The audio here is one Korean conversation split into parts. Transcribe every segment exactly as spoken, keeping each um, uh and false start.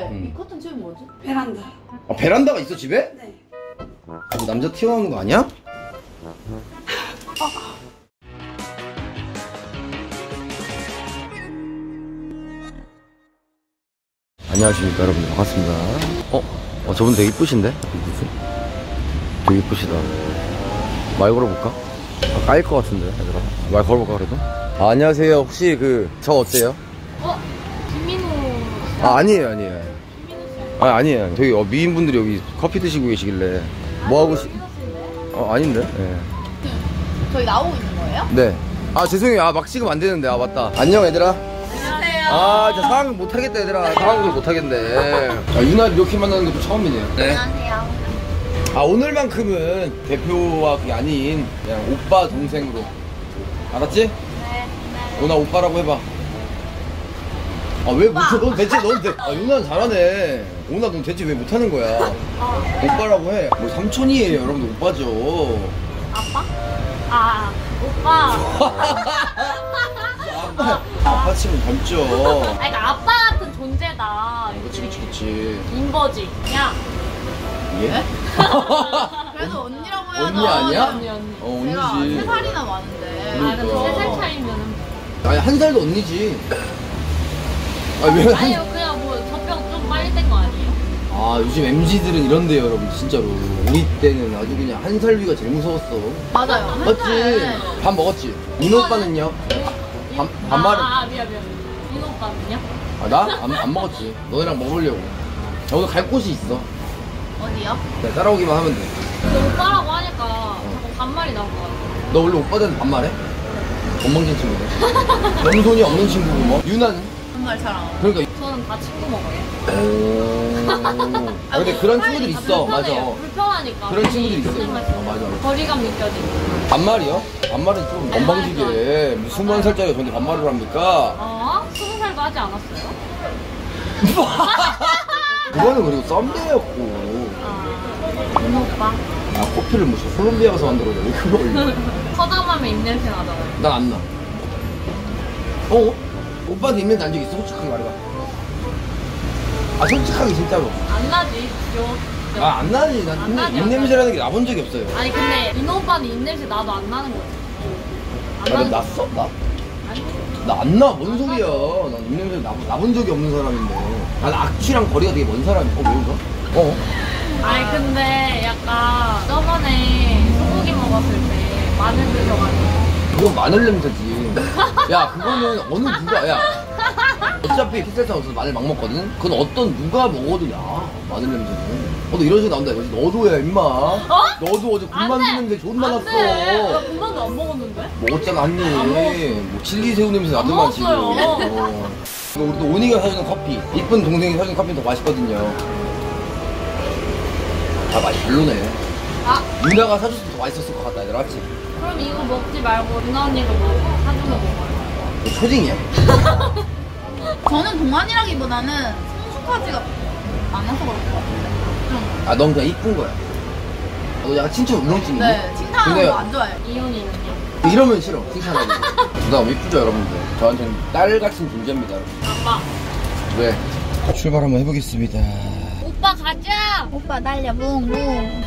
응. 이 커튼 집은 뭐지? 베란다. 아, 베란다가 있어 집에? 네. 뭐 남자 튀어나오는 거 아니야? 안녕하십니까 여러분, 반갑습니다. 어? 어 저분 되게 이쁘신데? 누구지? 되게 이쁘시다. 말 걸어볼까? 아, 까일 것 같은데 얘들아. 말 걸어볼까 그래도? 아, 안녕하세요. 혹시 그 저 어때요? 어? 김민호. 아, 아니에요 아니에요. 김민호 씨. 아, 아니에요. 되게 어, 미인분들이 여기 커피 드시고 계시길래 뭐하고 시... 어, 아닌데? 네. 저희 나오고 있는 거예요? 네. 아, 죄송해요. 아, 막 찍으면 안 되는데. 아, 맞다. 안녕 얘들아. 안녕하세요. 아, 진짜 상황 못하겠다 얘들아. 상황을 못하겠네. 아, 유나 이렇게 만나는 것도 처음이네요. 네. 안녕하세요. 아, 오늘만큼은 대표와 그게 아닌 그냥 오빠 동생으로. 알았지? 네. 네. 유나 오빠라고 해봐. 아, 왜 못해? 넌 대체 넌 대... 아, 유나는 잘하네. 오나 넌 대체 왜 못하는 거야? 어. 오빠라고 해. 뭐 삼촌이에요. 여러분들 오빠죠. 아빠? 아, 오빠. 아빠, 아빠 치면 닮죠. 아니, 그러니까 아빠 같은 존재다. 그치, 그치, 그치. 인버지. 야. 예? 그래도 언니라고 해야 언니 아니야? 언니, 언니. 어, 제가 언니지. 세 살이나 많은데. 그러니까. 아, 근데 세 살 차이면은. 아니, 한 살도 언니지. 아, 왜? 한... 아니요, 그냥 뭐 젖병 좀 빨리 뗀 거 아니에요? 아, 요즘 엠지들은 이런데요, 여러분. 진짜로. 우리 때는 아주 그냥 한 살 위가 제일 무서웠어. 맞아요. 한 맞지? 살. 밥 먹었지? 민호 오빠는요? 반, 반말은? 아, 아, 미안, 미안. 민호 오빠는요? 아, 나? 안, 안 먹었지. 너네랑 먹으려고. 야, 오늘 갈 곳이 있어. 어디요? 야, 따라오기만 하면 돼. 근데 오빠라고 하니까 자꾸 반말이 나올 것 같아. 너 원래 오빠들한테 반말해? 건방진 친구네. 염손이 없는 친구고 뭐. 유나는? 반말 잘 안 하고. 그러니까. 저는 다 친구 먹어요. 오. 아, 근데 그런 친구들 있어. 맞아. 불편하니까. 그런 친구들 있어. 무슨 말씀? 어, 맞아. 거리감 느껴지고. 반말이요? 반말은 좀 건방지게. 무슨 스무 살짜리가 저한테 반말을 합니까? 어? 스무 살도 하지 않았어요? 그거는 그리고 썸네였고. 아, 민호 오빠. 아, 커피를 뭐 저 콜롬비아 가서 만들어줘. 왜 그걸 올려? 서담하면 입냄새 나잖아요. 난 안 나. 어? 오빠한테 입냄새 난 적 있어? 솔직하게 말해봐. 아, 솔직하게 진짜로. 안 나지. 요. 요. 아, 안 나지. 난 안 나지, 입냄새라는 게 나본 적이 없어요. 아니 근데 민호 오빠는 입냄새 나도 안 나는 거지. 안 아, 나는 나 났어? 나? 아니. 나 안 나. 뭔 소리야. 난 입냄새 나, 나본 적이 없는 사람인데. 난 악취랑 거리가 되게 먼 사람이야. 어, 왜 웃어? 어? 아니 근데 약간 저번에 소고기 먹었을 때 마늘 드셔가지고. 그건 마늘 냄새지. 야, 그거는 어느 누가, 야. 어차피 픽셀상 없어서 마늘 막 먹거든? 그건 어떤 누가 먹어도, 야, 마늘 냄새는. 어, 너 이런 식으로 나온다 이거지. 너도 야, 임마. 어? 너도 어제 군만두 냄새 존나 났어. 나 군만두 안 먹었는데? 먹었잖아, 한 입. 안 먹었어. 뭐, 칠리 새우 냄새 나더만, 지금. 먹었어요. 어. 우리 또 오니가 사주는 커피. 이쁜 동생이 사주는 커피는 더 맛있거든요. 아, 맛이 별로네. 아, 유나가 사줬으면 더 맛있었을 것 같다, 얘들아. 맞지? 그럼 이거 먹지 말고 누나 언니가 뭐 사주는 먹어요. 너 초딩이야? 저는 동안이라기보다는 성숙하지가 않아서 그럴 것 같은데. 좀. 아, 넌 그냥 이쁜 거야. 너 약간 칭찬 울렁증이니? 네, 칭찬하는 근데- 거 안 좋아해요. 이혼이는요? 이러면 싫어, 칭찬하기. 나 이쁘죠, 여러분들? 저한테는 딸 같은 존재입니다, 여러분. 아빠. 왜? 출발 한번 해보겠습니다. 오빠 가자. 오빠 날려 붕붕.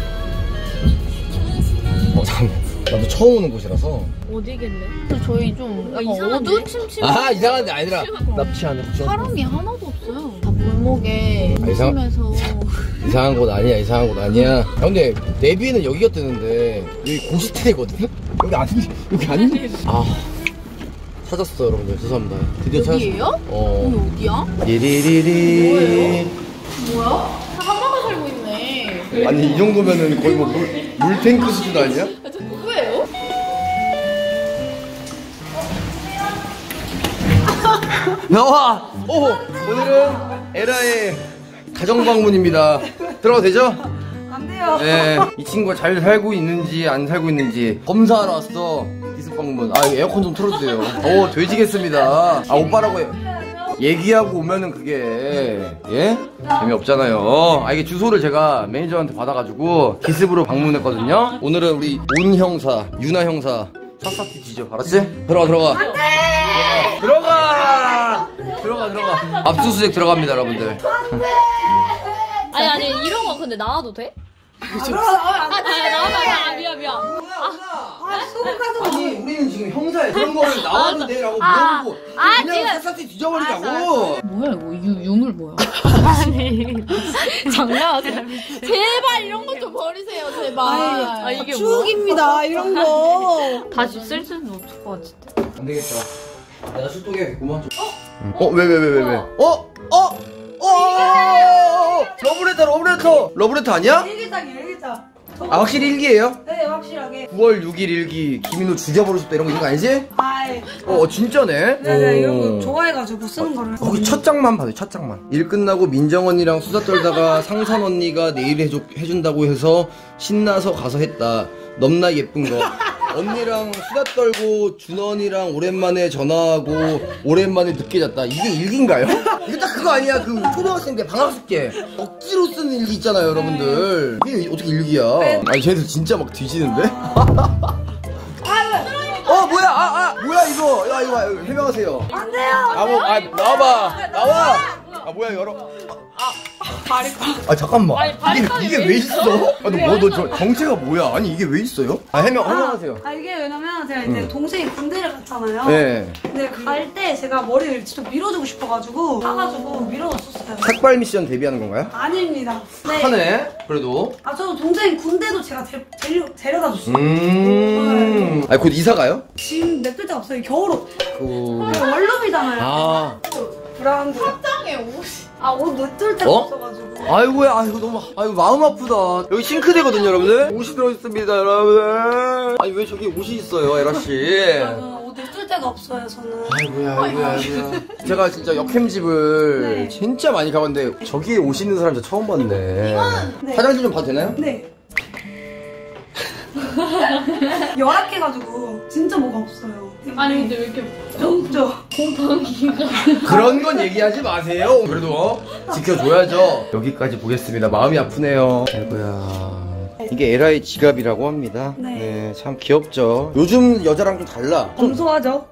어, 잠깐만. 나도 처음 오는 곳이라서. 어디겠네? 저희 좀 약간 이상한데? 어두침침. 아, 이상한데 아니라. 납치 안 해, 사람이 하나도 없어요. 다 골목에 아, 이상- 웃으면서. 이상한 곳 아니야, 이상한 곳 아니야. 야, 근데 내비에는 여기가 뜨는데 여기 고시텔이거든? 여기 아니, 여기 아니. 아, 찾았어, 여러분들. 죄송합니다. 드디어 찾았어. 여기예요? 어. 여기 어디야? 리리리리. 뭐야? 한방에 살고 있네. 아니, 이 정도면은 거의 뭐 물, 물탱크 수준 아니야? 아, 저 누구예요? 나와! 오! 오늘은 에라의 가정방문입니다. 들어가도 되죠? 안 돼요. 네. 이 친구가 잘 살고 있는지 안 살고 있는지 검사하러 왔어. 기습방문. 아, 에어컨 좀 틀어주세요. 오, 돼지겠습니다. 아, 오빠라고 해. 얘기하고 오면은 그게 예? 재미없잖아요. 아, 이게 주소를 제가 매니저한테 받아가지고 기습으로 방문했거든요. 오늘은 우리 온 형사, 유나 형사 샅샅이 지죠. 알았지? 들어가 들어가. 안돼. 들어가. 들어가 들어가. 압수수색 들어갑니다, 여러분들. 안돼. 아니 아니 이런 거 근데 나와도 돼? 아, 그럼 아, 아, 나, 나, 나, 미안, 미안. 아, 소금가도 아니 우리는 지금 형사에 그런 거를 나와도 돼라고 아, 물어보고 아, 그냥 지금- 샅샅이 뒤져버리자고. 뭐야 이거 유, 유물 뭐야? 아니, 장난하세요? 제발 이런 거 좀 버리세요 제발. 아, 이게 추억입니다 이런 거. 다시 쓸 수는 없을 것 같은데. 안 되겠다. 내가 술독해야겠구만. 어? 왜 왜 왜 왜 왜? 어? 어? 어? 러브레터 러브레터 러브레터 아니야? 일기장이에요 일기장. 아 확실히 일기예요? 네 확실하게. 구월 육일 일기 김인호 죽여버리고 싶다 이런 거 있는 거 아니지? 아이. 어 진짜네? 네네 이런 오. 거 좋아해가지고 쓰는 거를. 거기 첫 장만 봐요 첫 장만. 일 끝나고 민정 언니랑 수다 떨다가 상선 언니가 내일 해줘, 해준다고 해서 신나서 가서 했다. 넘나 예쁜 거. 언니랑 수다 떨고 준원이랑 오랜만에 전화하고 오랜만에 늦게 잤다. 이게 일기인가요? 이게 딱 그거 아니야? 그 초등학생 때 방학숙 때 억지로 쓰는 일기 있잖아요 여러분들. 이게 어떻게 일기야? 아니 쟤들 진짜 막 뒤지는데? 어 뭐야 아 아 뭐야 이거 야 이거 이거 해명하세요. 안 돼요. 아 뭐 아 나와봐 나와. 아 뭐야 열어. 아 잠깐만 아니, 바리깡이 이게, 이게 왜 왜 있어? 아너뭐너 정체가 뭐야? 아니 이게 왜 있어요? 아 해명 해명하세요. 아 이게 왜냐면 제가 이제 음. 동생이 군대를 갔잖아요. 네. 근데 갈 때 제가 머리를 진짜 밀어주고 싶어가지고 사가지고 밀어줬었어요. 삭발 미션 데뷔하는 건가요? 아닙니다. 네. 하네 그래도. 아 저도 동생 군대도 제가 데, 데려, 데려다 줬어요. 음. 아니 곧 이사 가요? 지금 냅둘 데가 없어요. 겨울옷. 그. 원룸이잖아요. 아. 브라운드. 짱에 옷이. 아옷 냅둘 데가 어? 없어가지고. 아이고야 아이고 너무 아이고 마음 아프다. 여기 싱크대거든요 여러분들. 옷이 들어있습니다 여러분들. 아니 왜 저기 옷이 있어요 에라 씨? 맞아, 옷 냅둘 데가 없어요 저는. 아이고야, 아이고야, 아이고야. 제가 진짜 역캠집을 네. 진짜 많이 가봤는데 저기에 옷 있는 사람 진짜 처음 봤네. 네. 화장실 좀 봐도 되나요? 네. 열악해가지고 진짜 뭐가 없어요. 아니, 근데 왜 이렇게 없죠. 그런 건 얘기하지 마세요. 그래도 어? 지켜줘야죠. 여기까지 보겠습니다. 마음이 아프네요. 아이고야. 이게 에라의 지갑이라고 합니다. 네. 네, 참 귀엽죠. 요즘 여자랑 좀 달라. 좀 검소하죠.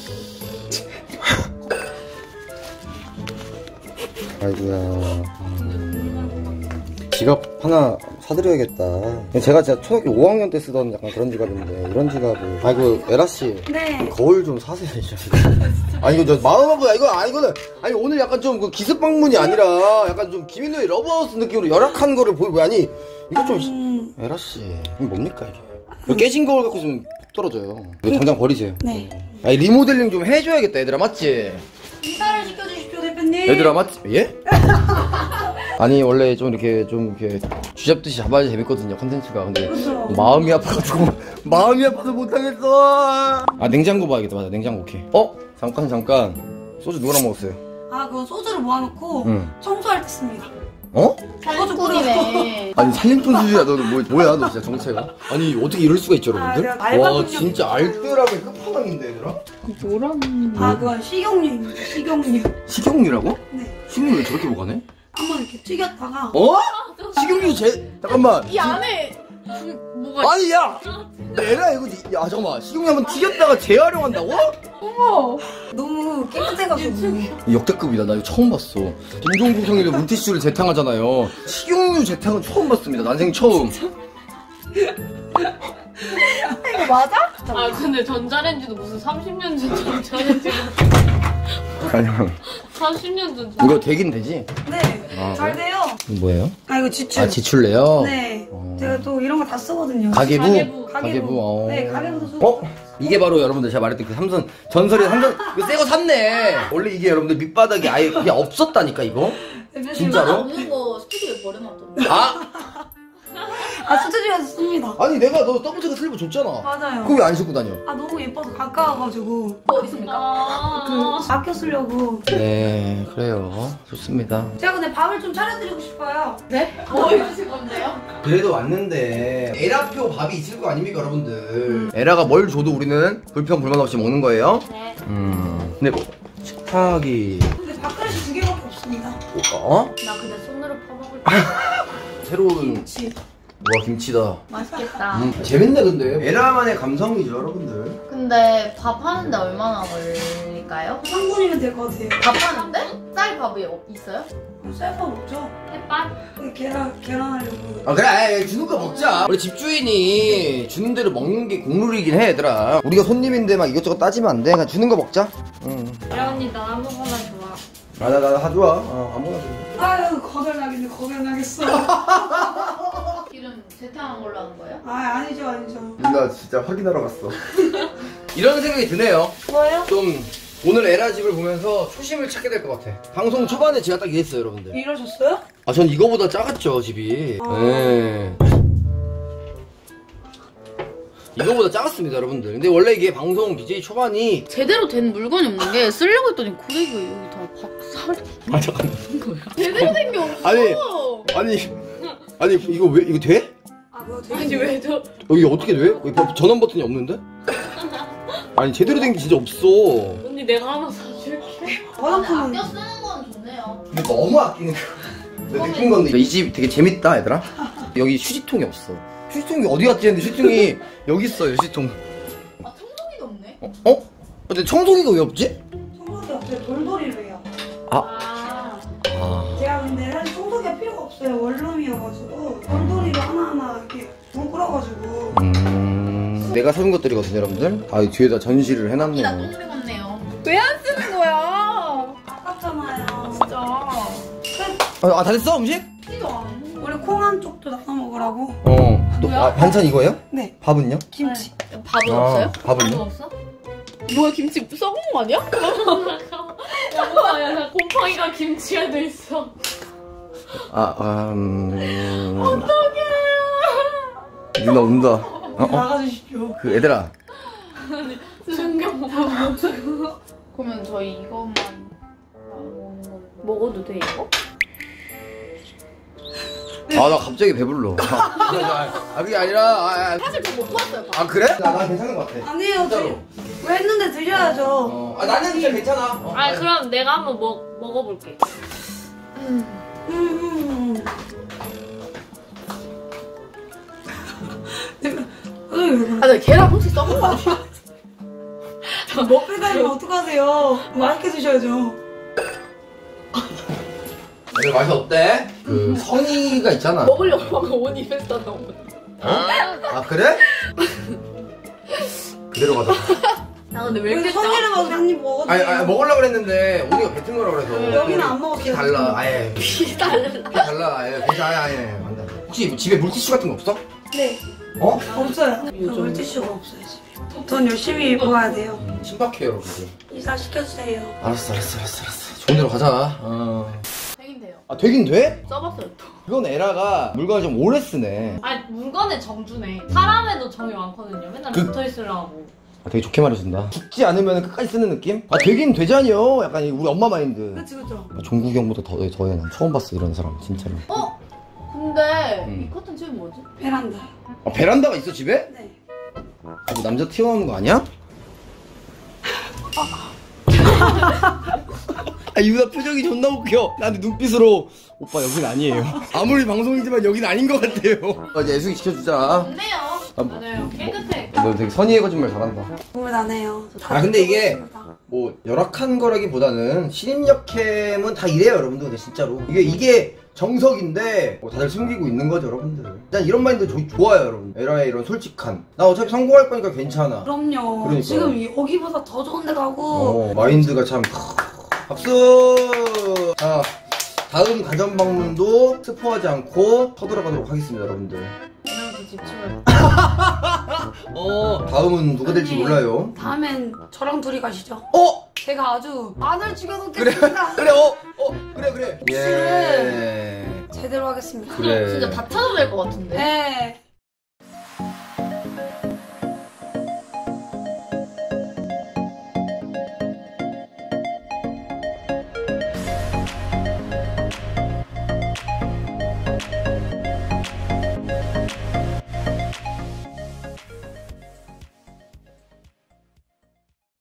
아이고야. 음, 지갑 하나 사드려야겠다. 제가 진짜 초등학교 오 학년 때 쓰던 약간 그런 지갑인데 이런 지갑을. 아이고 에라씨. 네. 거울 좀 사세요. 아니 이거 저 마음 아프다. 이거 아니 이거는 아니 오늘 약간 좀 그 기습 방문이 아니라 약간 좀 김인호의 러브하우스 느낌으로 열악한 거를 보이고 아니 이거 좀 음, 에라씨 이게 뭡니까 이게? 이거 깨진 거울 갖고 있으면 떨어져요. 이거 당장 버리세요. 네. 아니 리모델링 좀 해줘야겠다 얘들아 맞지? 인사를 시켜주십시오 대표님. 얘들아 맞지? 예? 아니 원래 좀 이렇게 좀 이렇게 쥐잡듯이 잡아야 재밌거든요 컨텐츠가. 근데 그렇죠. 마음이 아파가지고 마음이 아파서 못하겠어. 아 냉장고 봐야겠다. 맞아 냉장고 오케이. 어? 잠깐 잠깐 소주 누구랑 먹었어요? 아 그거 소주를 모아놓고 응. 청소할 때 씁니다. 어? 살림꾼이네. 아니 살림꾼 수준이야. 너 뭐, 뭐야 너 진짜 정체가? 아니 어떻게 이럴 수가 있죠 여러분들? 아, 내가 알바 와 능력이 진짜 있어요. 알뜰하게 끝판왕인데 얘들아? 아 그건 식용유입니다. 식용유. 식용유라고? 네. 식용유 왜 저렇게 보관해? 한번 이렇게 튀겼다가 어? 식용유 제 잠깐만. 이 안에 뭐가 아니 야 내가 이거 야 잠깐만 식용유 한번 튀겼다가 재활용한다고? 어머. 너무 깨끗해가지고. 역대급이다. 나 이거 처음 봤어. 김종국 형이 물티슈를 재탕하잖아요. 식용유 재탕은 처음 봤습니다. 난생 처음. 이거 맞아? 아, 근데 전자레인지도 무슨 삼십 년 전 전자레인지. 아니야. 삼십 년 전. 이거 되긴 되지? 네. 아, 잘 그래? 돼요. 이거 뭐예요? 아 이거 지출. 아 지출래요? 네. 어. 제가 또 이런 거 다 쓰거든요. 가계부? 가계부. 가계부. 어. 네, 가계부도 쓰고. 어? 이게 바로 여러분들 제가 말했던 그 삼선 전설의 삼선 이거 새거 샀네. 원래 이게 여러분들 밑바닥에 아예 그냥 없었다니까 이거. 진짜로? 없는 거 스튜디오에 버려놨더라고. 아 아 스튜디오에서 씁니다. 아니 내가 너 더블체크 슬리브 줬잖아. 맞아요. 그거 왜 안 신고 다녀? 아 너무 예뻐서 가까워가지고 뭐 어디 있습니까? 아, 그 아껴 쓰려고. 네 그래요. 좋습니다. 제가 근데 밥을 좀 차려드리고 싶어요. 네? 뭐 해주실 건데요? 그래도 왔는데 에라표 밥이 있을 거 아닙니까 여러분들. 에라가 뭘 줘도 우리는 불평 불만 없이 먹는 거예요. 네. 음 근데 식탁이 근데 밥그릇이 두 개밖에 없습니다. 어? 나 근데 손으로 퍼먹을 새로운 김치. 와 김치다. 맛있겠다. 음, 재밌네 근데 에라만의 감성이죠 여러분들. 근데 밥 하는데 얼마나 걸릴까요? 삼 분이면 될 것 같아요. 밥 하는데? 쌀밥이 어- 있어요? 쌀밥 먹죠? 햇반? 계란, 계란 하려고. 아 그래 아이, 주는 거 먹자. 우리 집주인이 주는 대로 먹는 게 국룰이긴 해 얘들아. 우리가 손님인데 막 이것저것 따지면 안 돼. 그냥 주는 거 먹자. 응. 예라 언니 난 아무거나 좋아. 아나 나 다 좋아. 어, 아무거나 줘. 아유, 거덜나겠네, 거덜나겠어. 기름 재탕한 걸로 하는 거예요? 아, 아니죠, 아니죠. 누나 진짜 확인하러 갔어. 이런 생각이 드네요. 뭐예요? 좀 오늘 에라 집을 보면서 초심을 찾게 될 것 같아. 방송 초반에 제가 딱 이랬어요 여러분들. 이러셨어요? 아 전 이거보다 작았죠 집이. 아. 네. 이거보다 작았습니다 여러분들. 근데 원래 이게 방송 비제이 초반이 제대로 된 물건이 없는 게 쓰려고 했더니 고데기가 여기 다 박살이 아 잠깐 거야. 제대로 된 게 없어. 아니 아니 아니 이거 왜 이거 돼? 아, 그거 되게. 아니 왜 저? 여기 어떻게 돼? 여기 봐, 전원 버튼이 없는데? 아니 제대로 된 게 진짜 없어. 언니 내가 하나 사줄게. 화장품은. 아껴 쓰는 건 좋네요. 근데 너무 아끼는 거. 내가 느낀 건데 이 집 되게 재밌다 얘들아. 여기 휴지통이 없어. 휴지통이 어디 갔지 했는데 휴지통이 여기 있어요 휴지통. 아 청소기도 없네. 어? 어? 근데 청소기가 왜 없지? 청소기 없어요. 돌돌이로 해요. 아. 아. 제가 근데 사실 청소기가 필요가 없어요. 원룸이어가지고 돌돌이로 하나하나 이렇게 물 끓여가지고. 음. 내가 사준 것들이거든요 여러분들. 아 뒤에다 전시를 나 해놨네요. 똥물이 같네요. 왜 안 쓰는 거야? 아깝잖아요. 진짜. 아 다 됐어 음식? 쓰지도 않아. 우리 콩 한 쪽도 나눠 먹으라고. 어. 또, 아, 반찬 이거예요? 네. 밥은요? 김치. 밥은 아, 없어요? 밥은 밥은요? 없어? 뭐야 김치 썩은 거 아니야? 야, 야, 야, 곰팡이가 김치에 돼 있어. 아, 아 음. 어떡해. 누나 운다. 어, 어? 나가주십시오. 그 애들아. 순경 못 그러면 저희 이것만 먹어도 돼 이거? 아 나 갑자기 배불러. 아, 아, 아 그게 아니라. 아, 아, 사실 저 먹고 왔어요. 밥. 아 그래? 나, 나 괜찮은 것 같아. 아니에요. 진짜로. 드... 왜 했는데 드셔야죠. 어, 아 나는 진짜 괜찮아. 어, 아 그럼 내가 한번 먹 먹어볼게. 음, 음. 으, 아, 나 계란 혹시 썩은 거 아니야? 못 빼다니면 어떡하세요. 맛있게 드셔야죠. 근데 맛이 어때? 그 선이가 있잖아. 먹으려고 방금 옷 입에서 다 나온 거. 아 그래? 그대로 가자. 아 근데 왜 이렇게 선이를 먹어 한입 먹어도 아니, 돼요. 아니 먹으려고 그랬는데 우리가 뱉은 거라 그래서. 여기는 안 먹었어요. 피 달라. 아예. 피 달라. 피 달라. 아예. 괜찮아. 아예. 안 돼. 혹시 뭐 집에 물티슈 같은 거 없어? 네. 어? 없어요. 저 물티슈가 없어요 집에. 전 열심히 모아야 돼요. 신박해요 여러분들. 이사 시켜주세요. 알았어 알았어 알았어 알았어. 좋은 데로 가자. 어. 되긴 돼요. 아 되긴 돼? 써봤어요 또. 그건 에라가 물건을 좀 오래 쓰네. 아니 물건의 정주네. 사람에도 정이 많거든요. 맨날 그- 붙어 있으려고. 아, 되게 좋게 말해준다. 죽지 않으면 끝까지 쓰는 느낌? 아 되긴 되잖여. 약간 우리 엄마 마인드. 그치 그쵸. 아, 종국이 형보다 더, 더해. 난 처음 봤어 이런 사람 진짜로. 어? 근데 음. 이 커튼 지금 뭐지? 베란다. 아 베란다가 있어 집에? 네. 아, 뭐 남자 튀어나오는 거 아니야? 아 이유나 표정이 존나 웃겨. 나한테 눈빛으로 오빠 여긴 아니에요. 아무리 방송이지만 여긴 아닌 것 같아요. 아, 이제 애숙이 시켜주자. 좋네요. 아, 뭐, 맞아요. 깨끗해. 너 되게 선의의 거짓말 잘한다. 국물 나네요. 아 근데 이게 뭐 열악한 거라기보다는 신입력캠은 다 이래요 여러분들. 근데 진짜로 이게 이게 정석인데 뭐 다들 숨기고 있는 거죠 여러분들. 일단 이런 마인드 조, 좋아요 여러분. 에라의 이런 솔직한. 나 어차피 성공할 거니까 괜찮아. 그럼요. 그러니까요. 지금 여기보다 더 좋은 데 가고. 어 마인드가 참 박수. 자 다음 가전 방문도 스포하지 않고 쳐들어가도록 하겠습니다 여러분들. 오늘도 집중을. 어 다음은 누가 될지 아니, 몰라요. 다음엔 저랑 둘이 가시죠. 어 제가 아주 안을 그래 죽여놓겠습니다. 그래 어 어 그래 그래 예 제대로 하겠습니다. 그래 진짜 다 찾아도 될 것 같은데. 네.